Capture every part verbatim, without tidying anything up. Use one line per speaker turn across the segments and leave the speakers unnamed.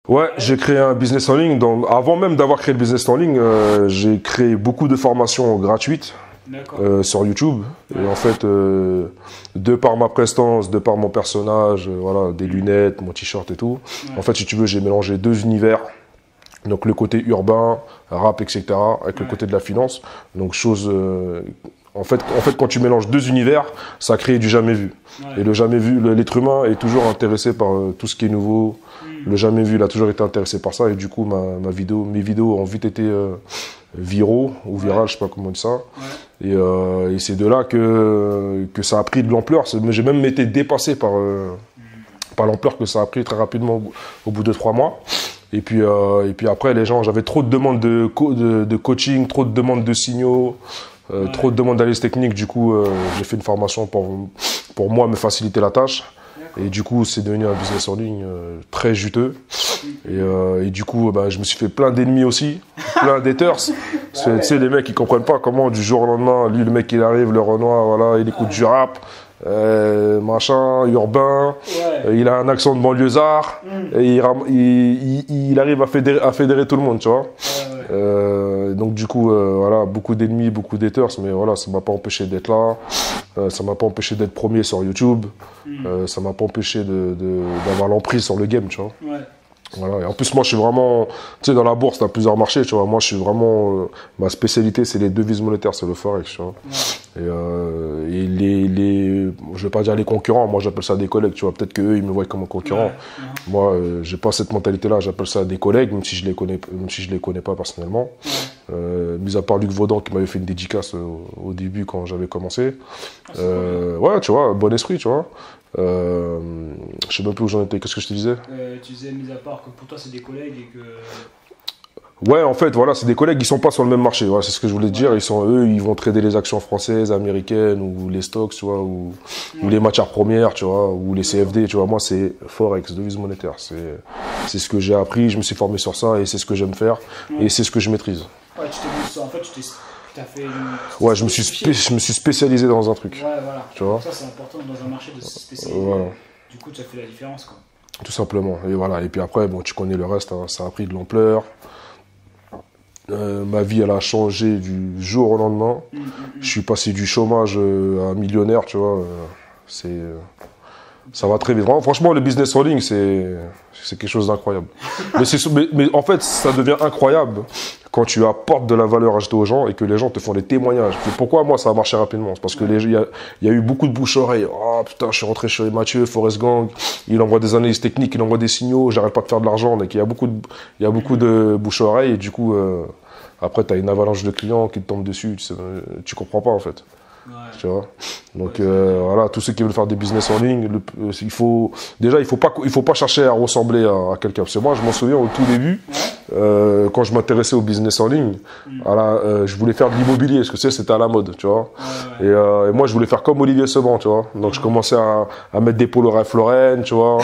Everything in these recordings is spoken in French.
Ouais, j'ai créé un business en ligne. Donc, avant même d'avoir créé le business en ligne, euh, j'ai créé beaucoup de formations gratuites euh, sur YouTube. Ouais. Et en fait, euh, de par ma prestance, de par mon personnage, euh, voilà, des lunettes, mon t-shirt et tout, ouais. En fait, si tu veux, j'ai mélangé deux univers. Donc le côté urbain, rap, et cetera, avec ouais. Le côté de la finance. Donc chose... Euh, en, fait, en fait, quand tu mélanges deux univers, ça crée du jamais vu. Ouais. Et le jamais vu, l'être humain est toujours intéressé par euh, tout ce qui est nouveau. Mm. Le jamais vu, il a toujours été intéressé par ça. Et du coup, ma, ma vidéo, mes vidéos ont vite été euh, viraux, ou virales, ouais. Je sais pas comment on dit ça. Ouais. Et, euh, et c'est de là que, que ça a pris de l'ampleur. J'ai même été dépassé par, euh, mm. par l'ampleur que ça a pris très rapidement au, au bout de trois mois. Et puis, euh, et puis après, les gens, j'avais trop de demandes de, co de, de coaching, trop de demandes de signaux, euh, ouais. Trop de demandes d'analyse technique. Du coup, euh, j'ai fait une formation pour, pour moi me faciliter la tâche. Et du coup, c'est devenu un business en ligne euh, très juteux. Et, euh, et du coup, bah, je me suis fait plein d'ennemis aussi, plein d'haters. Parce que tu sais, les mecs, ils comprennent pas comment du jour au lendemain, lui, le mec, il arrive, le Renoir, voilà, il écoute du rap. Euh, machin, urbain, ouais. euh, il a un accent de banlieusard, mm. Et il, il, il, il arrive à fédérer, à fédérer tout le monde, tu vois. Ouais, ouais. Euh, donc du coup, euh, voilà, beaucoup d'ennemis, beaucoup d'haters, mais voilà, ça m'a pas empêché d'être là, euh, ça m'a pas empêché d'être premier sur YouTube, mm. euh, ça m'a pas empêché de, de, d'avoir l'emprise sur le game, tu vois. Ouais. Voilà. Et en plus, moi, je suis vraiment, tu sais, dans la bourse, tu as plusieurs marchés, tu vois. Moi, je suis vraiment, euh, ma spécialité, c'est les devises monétaires, c'est le forex, tu vois. Ouais. Et, euh, et les, les, je vais pas dire les concurrents, moi, j'appelle ça des collègues, tu vois. Peut-être qu'eux, ils me voient comme un concurrent. Ouais. Ouais. Moi, euh, j'ai pas cette mentalité-là, j'appelle ça des collègues, même si je les connais, même si je les connais pas personnellement. Ouais. Euh, mis à part Luc Vaudan qui m'avait fait une dédicace au, au début quand j'avais commencé. Ah, euh, ouais, tu vois, bon esprit, tu vois. Euh, je sais même plus où j'en étais, qu'est-ce que je te disais
euh, Tu disais, mis à part que pour toi c'est des collègues et que...
Ouais, en fait, voilà, c'est des collègues qui sont pas sur le même marché, voilà, c'est ce que je voulais te dire. Ils sont, eux, ils vont trader les actions françaises, américaines, ou les stocks, tu vois, ou, ouais. Ou les matières premières, tu vois, ou les C F D, tu vois. Moi, c'est Forex, devise monétaire. C'est ce que j'ai appris, je me suis formé sur ça, et c'est ce que j'aime faire, ouais. Et c'est ce que je maîtrise.
Ouais, tu t'es mis ça, en fait, tu t'es... As fait une...
Ouais, je me, suis spé... je me suis spécialisé dans un truc.
Ouais, voilà.
Tu vois,
ça, c'est important dans un marché de se spécialiser.
Voilà.
Du coup, tu as fait la différence, quoi.
Tout simplement. Et voilà. Et puis après, bon, tu connais le reste, hein, ça a pris de l'ampleur. Euh, ma vie, elle a changé du jour au lendemain. Mmh, mmh, mmh. Je suis passé du chômage à millionnaire, tu vois. Euh, c'est... Euh... Ça va très vite. Franchement, le business en ligne, c'est quelque chose d'incroyable. mais, mais, mais en fait, ça devient incroyable quand tu apportes de la valeur ajoutée aux gens et que les gens te font des témoignages. Pourquoi moi, ça a marché rapidement? C'est parce que il y, y a eu beaucoup de bouche-oreille. Oh putain, je suis rentré chez Mathieu, Forest Gang, il envoie des analyses techniques, il envoie des signaux, j'arrête pas de faire de l'argent. Donc il y a beaucoup de, il y a beaucoup de bouche-oreille et du coup, euh, après, tu as une avalanche de clients qui te tombent dessus. Tu, sais, tu comprends pas en fait. Ouais. Tu vois, donc ouais, euh, voilà, tous ceux qui veulent faire des business en ligne, le, euh, il faut déjà il faut pas il faut pas chercher à ressembler à, à quelqu'un. Parce que moi, je m'en souviens au tout début, ouais. euh, quand je m'intéressais au business en ligne, mm. à la, euh, je voulais faire de l'immobilier, parce que tu sais, c'était à la mode, tu vois. Ouais, ouais. Et, euh, et moi, je voulais faire comme Olivier Seban, tu vois. Donc, je commençais à, à mettre des polos Ralph Lauren, tu vois.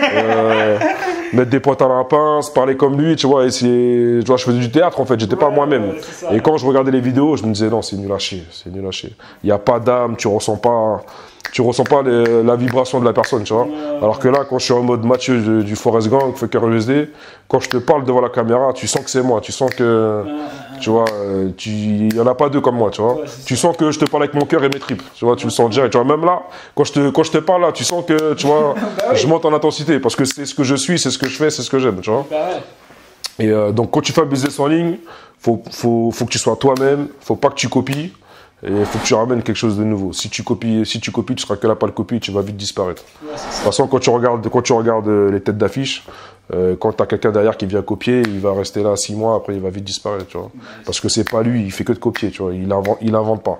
euh, mettre des potes à la pince, parler comme lui, tu vois, essayer, tu vois, je faisais du théâtre en fait, j'étais ouais, pas moi-même. Ouais, et quand je regardais les vidéos, je me disais non, c'est nul à chier, c'est nul à chier. Il y a pas d'âme, tu ressens pas, tu ressens pas les, la vibration de la personne, tu vois. Ouais, alors que là, quand je suis en mode Mathieu du, du Forest Gang, Fucker U S D, quand je te parle devant la caméra, tu sens que c'est moi, tu sens que, ouais, tu vois, tu, il y en a pas deux comme moi, tu vois. Ouais, tu ça. Sens que je te parle avec mon cœur et mes tripes, tu vois, tu ouais. le sens direct. Tu vois, même là, quand je te, quand je te parle là, tu sens que, tu vois, bah oui. je monte en intensité parce que c'est ce que je suis, c'est ce que je fais, c'est ce que j'aime, tu vois. Bah ouais. Et euh, donc quand tu fais un business en ligne, faut, faut, faut que tu sois toi-même, faut pas que tu copies. Et il faut que tu ramènes quelque chose de nouveau. Si tu copies, si tu copies, tu seras que là pas le copie, tu vas vite disparaître. Ouais, de toute façon, quand tu regardes, quand tu regardes les têtes d'affiche, euh, quand tu as quelqu'un derrière qui vient copier, il va rester là six mois, après il va vite disparaître, tu vois. Ouais, parce que c'est pas lui, il fait que de copier, tu vois. Il invente, il invente pas,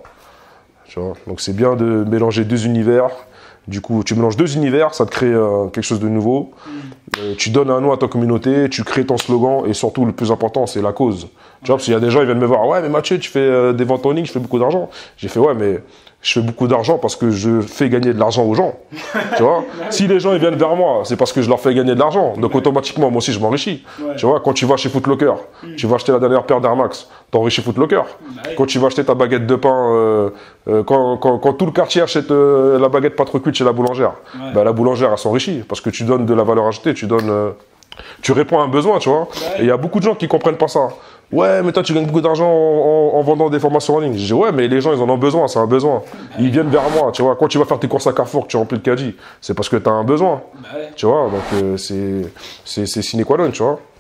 tu vois. Donc c'est bien de mélanger deux univers. Du coup, tu mélanges deux univers, ça te crée euh, quelque chose de nouveau. Mm. Euh, tu donnes un nom à ta communauté, tu crées ton slogan et surtout, le plus important, c'est la cause. Tu vois, parce qu'il y a des gens, ils viennent me voir, ouais, mais Mathieu, tu fais euh, des ventes en ligne, je fais beaucoup d'argent. J'ai fait, ouais, mais je fais beaucoup d'argent parce que je fais gagner de l'argent aux gens. Tu vois, si les gens ils viennent vers moi, c'est parce que je leur fais gagner de l'argent. Donc ouais. automatiquement, moi aussi, je m'enrichis. Ouais. Tu vois, quand tu vas chez Foot Locker, mm. tu vas acheter la dernière paire d'Air Max, t'enrichis Foot Locker. Ouais. Quand tu vas acheter ta baguette de pain, euh, euh, quand, quand, quand tout le quartier achète euh, la baguette pas trop cuite chez la boulangère, ouais. bah, la boulangère, elle s'enrichit parce que tu donnes de la valeur ajoutée, tu donnes... Euh, Tu réponds à un besoin, tu vois.
Ouais.
Et il y a beaucoup de gens qui comprennent pas ça. Ouais, mais toi, tu gagnes beaucoup d'argent en, en- en vendant des formations en ligne. Je dis, ouais, mais les gens, ils en ont besoin, c'est un besoin. Ils viennent vers moi, tu vois. Quand tu vas faire tes courses à Carrefour, que tu remplis le caddie, c'est parce que tu as un besoin,
Bah ouais.
tu vois. Donc, euh, c'est c'est c'est sine qua non, tu vois.